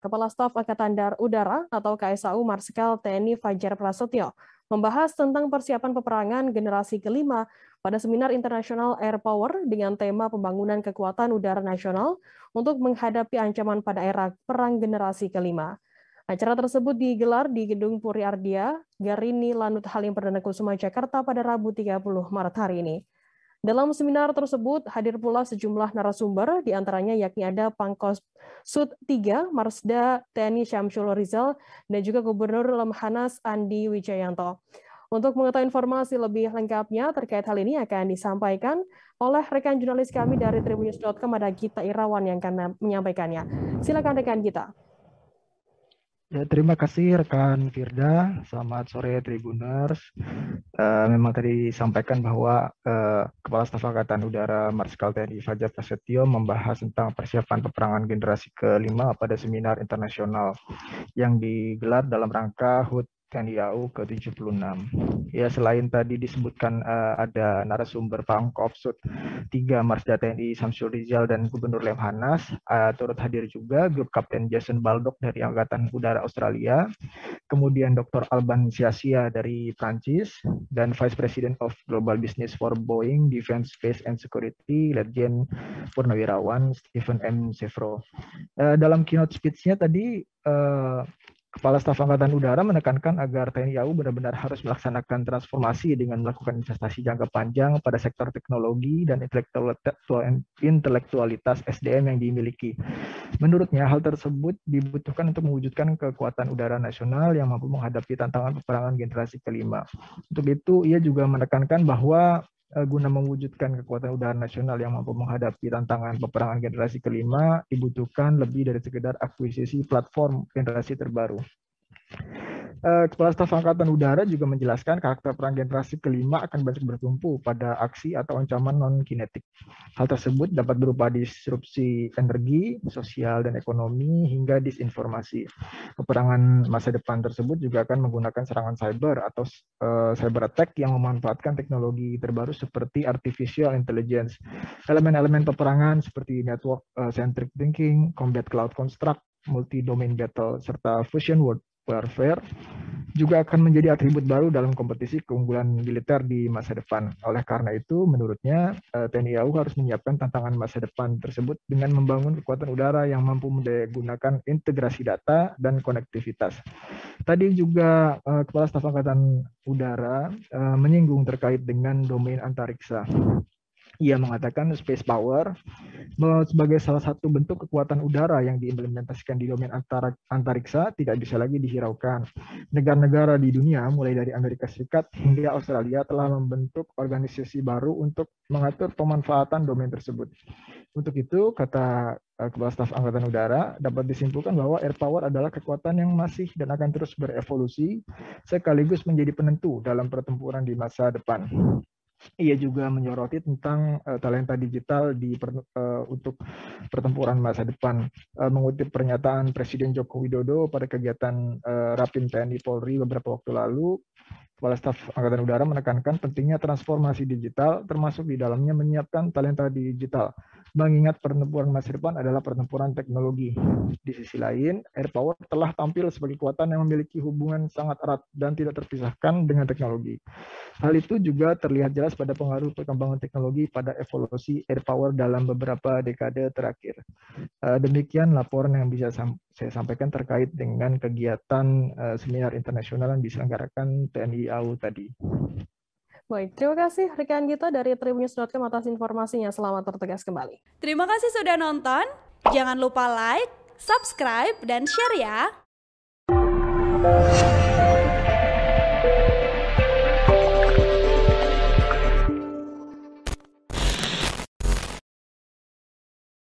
Kepala Staf Angkatan Udara atau KSAU Marsikal TNI Fajar Prasetyo membahas tentang persiapan peperangan generasi kelima pada Seminar Internasional Air Power dengan tema pembangunan kekuatan udara nasional untuk menghadapi ancaman pada era perang generasi kelima. Acara tersebut digelar di Gedung Puri Ardia, Garini Lanut Halim Perdana Kusuma, Jakarta pada Rabu 30 Maret hari ini. Dalam seminar tersebut hadir pula sejumlah narasumber, diantaranya yakni ada Pangkostrat 3 Marsda TNI Syamsul Rizal dan juga Gubernur Lemhanas Andi Wijayanto. Untuk mengetahui informasi lebih lengkapnya terkait hal ini akan disampaikan oleh rekan jurnalis kami dari Tribunnews.com, ada Gita Irawan yang akan menyampaikannya. Silakan rekan Gita. Ya, terima kasih rekan Firda. Selamat sore Tribuners. Memang tadi disampaikan bahwa Kepala Staf Angkatan Udara Marsikal TNI Fajar Prasetyo membahas tentang persiapan peperangan generasi kelima pada seminar internasional yang digelar dalam rangka HUT TNI AU ke-76. Ya, selain tadi disebutkan ada narasumber Pangkostrat 3 Marsda TNI Syamsul Rizal dan Gubernur Lemhanas, turut hadir juga Grup Kapten Jason Baldock dari Angkatan Udara Australia, kemudian Dr. Alban Siasia dari Prancis, dan Vice President of Global Business for Boeing Defense, Space and Security, Letjen Purnawirawan Stephen M. Sevro. Dalam keynote speech-nya tadi, Kepala Staf Angkatan Udara menekankan agar TNI AU benar-benar harus melaksanakan transformasi dengan melakukan investasi jangka panjang pada sektor teknologi dan intelektualitas SDM yang dimiliki. Menurutnya, hal tersebut dibutuhkan untuk mewujudkan kekuatan udara nasional yang mampu menghadapi tantangan peperangan generasi kelima. Untuk itu, ia juga menekankan bahwa guna mewujudkan kekuatan udara nasional yang mampu menghadapi tantangan peperangan generasi kelima, dibutuhkan lebih dari sekedar akuisisi platform generasi terbaru. Kepala Staf Angkatan Udara juga menjelaskan karakter perang generasi kelima akan banyak bertumpu pada aksi atau ancaman non-kinetik. Hal tersebut dapat berupa disrupsi energi, sosial, dan ekonomi, hingga disinformasi. Peperangan masa depan tersebut juga akan menggunakan serangan cyber atau cyber attack yang memanfaatkan teknologi terbaru seperti artificial intelligence. Elemen-elemen peperangan seperti network centric thinking, combat cloud construct, multi-domain battle, serta fusion warfare juga akan menjadi atribut baru dalam kompetisi keunggulan militer di masa depan. Oleh karena itu, menurutnya TNI AU harus menyiapkan tantangan masa depan tersebut dengan membangun kekuatan udara yang mampu menggunakan integrasi data dan konektivitas. Tadi juga Kepala Staf Angkatan Udara menyinggung terkait dengan domain antariksa. Ia mengatakan space power sebagai salah satu bentuk kekuatan udara yang diimplementasikan di domain antariksa tidak bisa lagi dihiraukan. Negara-negara di dunia, mulai dari Amerika Serikat hingga Australia, telah membentuk organisasi baru untuk mengatur pemanfaatan domain tersebut. Untuk itu, kata Kepala Staf Angkatan Udara, dapat disimpulkan bahwa air power adalah kekuatan yang masih dan akan terus berevolusi, sekaligus menjadi penentu dalam pertempuran di masa depan. Ia juga menyoroti tentang talenta digital untuk pertempuran masa depan. Mengutip pernyataan Presiden Joko Widodo pada kegiatan Rapim TNI Polri beberapa waktu lalu, Kepala Staf Angkatan Udara menekankan pentingnya transformasi digital, termasuk di dalamnya menyiapkan talenta digital. Mengingat pertempuran masa depan adalah pertempuran teknologi. Di sisi lain, air power telah tampil sebagai kekuatan yang memiliki hubungan sangat erat dan tidak terpisahkan dengan teknologi. Hal itu juga terlihat jelas pada pengaruh perkembangan teknologi pada evolusi air power dalam beberapa dekade terakhir. Demikian laporan yang bisa saya sampaikan terkait dengan kegiatan seminar internasional yang diselenggarakan TNI AU tadi. Baik, terima kasih rekan kita dari Tribunnews.com atas informasinya. Selamat bertugas kembali. Terima kasih sudah nonton. Jangan lupa like, subscribe, dan share ya.